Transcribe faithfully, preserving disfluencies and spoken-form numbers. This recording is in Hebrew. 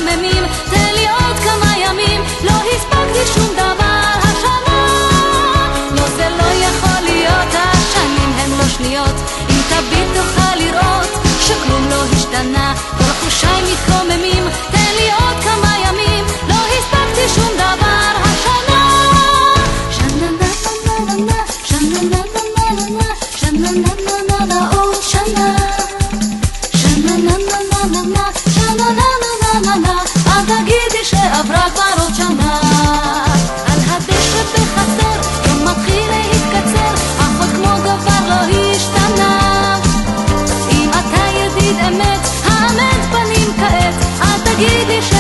מתקוממים, תן לי עוד כמה ימים, לא הספקתי שום דבר השנה. לא, זה לא יכול להיות, השנים הם לא שניות, אם תביט תוכל לראות שכלום לא השתנה, כל חושיי מתקוממים, תן לי עוד כמה ימים, לא הספקתי שום דבר השנה. שנה נה נה נה נה, שנה נה נה נה נה, שנה נה נה נה נה, עוד שנה. שנה נה נה נה נה נה, שנה נה נה נה נה, אל תגידי שעברה כבר עוד שנה. על הדשא בחצר, יום מתחיל להתקצר, אך עוד כמו דבר לא השתנה. אם אתה ידיד אמת, האמת פנים כעת, אל תגידי ש...